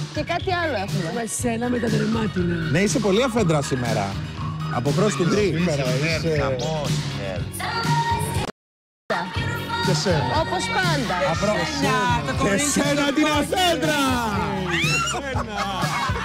Και κάτι άλλο έχουμε. Εσένα με τα δερμάτινα. Ναι, είσαι πολύ αφέντρα σήμερα. Από μπρος του γκρι. Σήμερα είσαι... Και σένα. Όπως πάντα. Και σένα την αφέντρα!